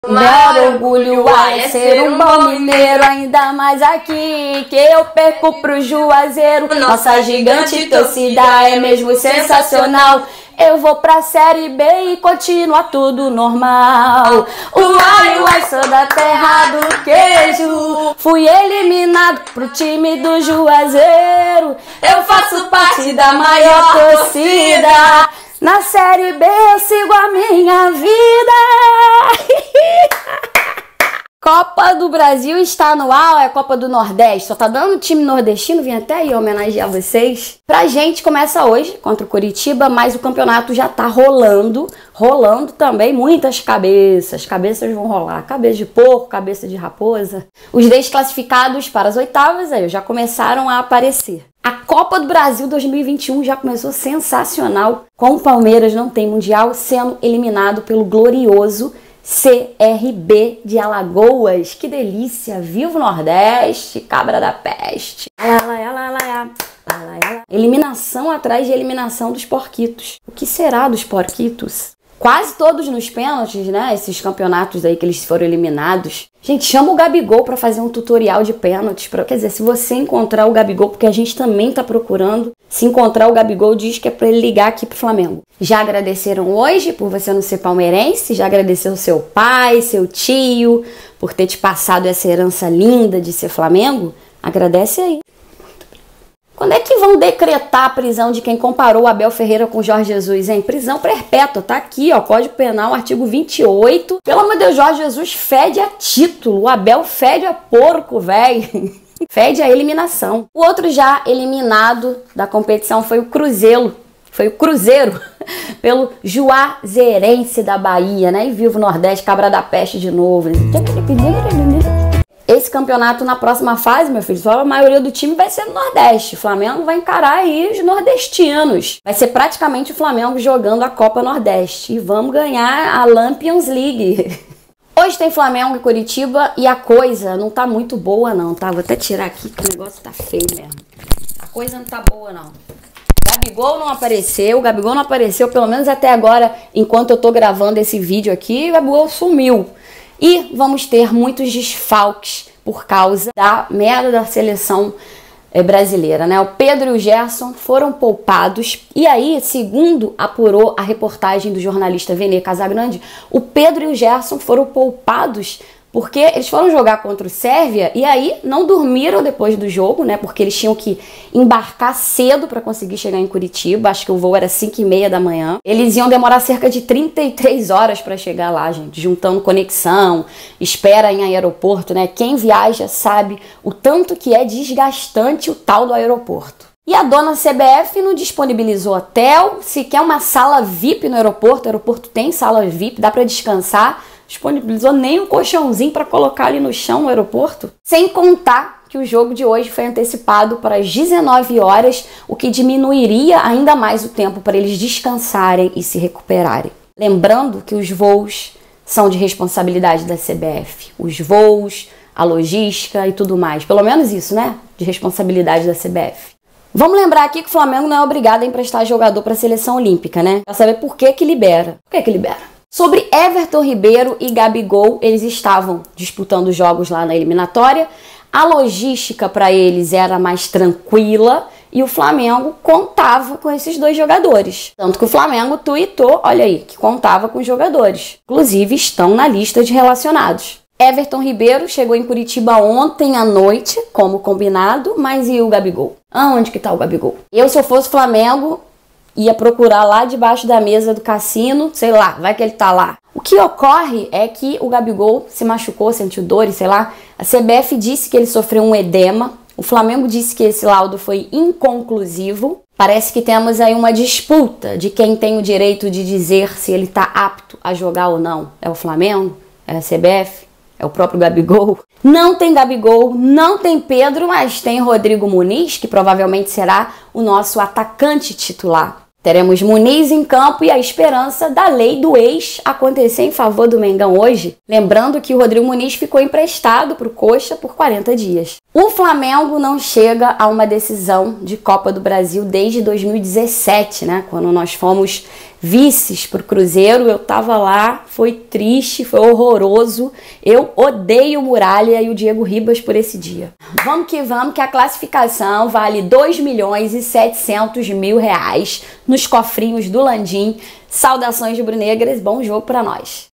Meu orgulho é ser um bom mineiro, ainda mais aqui que eu perco pro Juazeiro. Nossa gigante torcida é mesmo sensacional. Eu vou pra Série B e continua tudo normal. Uai, sou da terra do queijo. Fui eliminado pro time do Juazeiro. Eu faço parte da maior torcida. Na Série B eu sigo a minha vida. Copa do Brasil está no ar, é a Copa do Nordeste. Só tá dando time nordestino, vim até aí homenagear vocês. Pra gente começa hoje contra o Coritiba, mas o campeonato já tá rolando. Rolando também muitas cabeças. Cabeças vão rolar. Cabeça de porco, cabeça de raposa. Os desclassificados para as oitavas aí já começaram a aparecer. A Copa do Brasil 2021 já começou sensacional, com o Palmeiras não tem mundial sendo eliminado pelo glorioso CRB de Alagoas. Que delícia! Viva o Nordeste, cabra da peste! Eliminação atrás de eliminação dos porquitos. O que será dos porquitos? Quase todos nos pênaltis, né? Esses campeonatos aí que eles foram eliminados. Gente, chama o Gabigol pra fazer um tutorial de pênaltis. Quer dizer, se você encontrar o Gabigol, porque a gente também tá procurando, se encontrar o Gabigol, diz que é pra ele ligar aqui pro Flamengo. Já agradeceram hoje por você não ser palmeirense? Já agradeceu seu pai, seu tio, por ter te passado essa herança linda de ser Flamengo? Agradece aí. Quando é que vão decretar a prisão de quem comparou o Abel Ferreira com o Jorge Jesus, hein? Prisão perpétua, tá aqui, ó, Código Penal, artigo 28. Pelo amor de Deus, Jorge Jesus fede a título, o Abel fede a porco, velho. Fede a eliminação. O outro já eliminado da competição foi o Cruzeiro. Foi o Cruzeiro, pelo Juazeirense da Bahia, né? E viva o Nordeste, cabra da peste de novo. Esse campeonato na próxima fase, meu filho, só a maioria do time vai ser no Nordeste. O Flamengo vai encarar aí os nordestinos. Vai ser praticamente o Flamengo jogando a Copa Nordeste. E vamos ganhar a Lampions League. Hoje tem Flamengo e Coritiba e a coisa não tá muito boa não, tá? Vou até tirar aqui que o negócio tá feio mesmo. A coisa não tá boa não. Gabigol não apareceu, pelo menos até agora, enquanto eu tô gravando esse vídeo aqui, o Gabigol sumiu. E vamos ter muitos desfalques por causa da merda da seleção brasileira, né? O Pedro e o Gerson foram poupados. E aí, segundo apurou a reportagem do jornalista Vene Casagrande, o Pedro e o Gerson foram poupados porque eles foram jogar contra o Sérvia e aí não dormiram depois do jogo, né? Porque eles tinham que embarcar cedo para conseguir chegar em Curitiba. Acho que o voo era 5h30 da manhã. Eles iam demorar cerca de 33 horas para chegar lá, gente. Juntando conexão, espera em aeroporto, né? Quem viaja sabe o tanto que é desgastante o tal do aeroporto. E a dona CBF não disponibilizou hotel, sequer uma sala VIP no aeroporto. O aeroporto tem sala VIP, dá para descansar. Disponibilizou nem um colchãozinho para colocar ali no chão no aeroporto. Sem contar que o jogo de hoje foi antecipado para as 19 horas, o que diminuiria ainda mais o tempo para eles descansarem e se recuperarem. Lembrando que os voos são de responsabilidade da CBF. Os voos, a logística e tudo mais. Pelo menos isso, né? De responsabilidade da CBF. Vamos lembrar aqui que o Flamengo não é obrigado a emprestar jogador para a seleção olímpica, né? Pra saber por que libera. Por que libera? Sobre Everton Ribeiro e Gabigol, eles estavam disputando jogos lá na eliminatória. A logística para eles era mais tranquila e o Flamengo contava com esses dois jogadores. Tanto que o Flamengo tuitou, olha aí, que contava com os jogadores. Inclusive estão na lista de relacionados. Everton Ribeiro chegou em Curitiba ontem à noite, como combinado, mas e o Gabigol? Aonde que tá o Gabigol? Eu, se eu fosse Flamengo, ia procurar lá debaixo da mesa do cassino, sei lá, vai que ele tá lá. O que ocorre é que o Gabigol se machucou, sentiu dores, sei lá. A CBF disse que ele sofreu um edema. O Flamengo disse que esse laudo foi inconclusivo. Parece que temos aí uma disputa de quem tem o direito de dizer se ele tá apto a jogar ou não. É o Flamengo? É a CBF? É o próprio Gabigol? Não tem Gabigol, não tem Pedro, mas tem Rodrigo Muniz, que provavelmente será o nosso atacante titular. Teremos Muniz em campo e a esperança da lei do ex acontecer em favor do Mengão hoje. Lembrando que o Rodrigo Muniz ficou emprestado para o Coxa por 40 dias. O Flamengo não chega a uma decisão de Copa do Brasil desde 2017, né? Quando nós fomos vices para o Cruzeiro, eu tava lá, foi triste, foi horroroso. Eu odeio o Muralha e o Diego Ribas por esse dia. Vamos, que a classificação vale 2.700.000 reais nos cofrinhos do Landim. Saudações rubro-negras, bom jogo para nós.